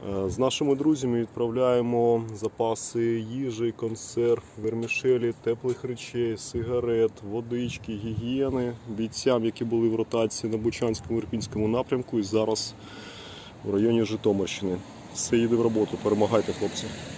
З нашими друзями відправляємо запаси їжі, консерв, вермішелі, теплих речей, сигарет, водички, гігієни бійцям, які були в ротації на Бучанському Ірпінському напрямку і зараз в районі Житомирщини. Все їде в роботу. Перемагайте, хлопці!